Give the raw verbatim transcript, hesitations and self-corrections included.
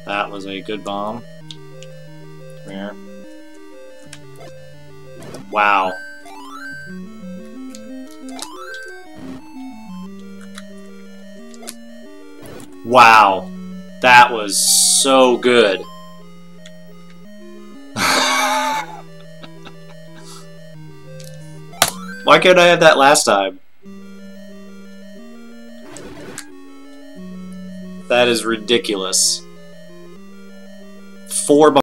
That was a good bomb. Come here. Wow. Wow. That was so good. Why couldn't I have that last time? That is ridiculous. Four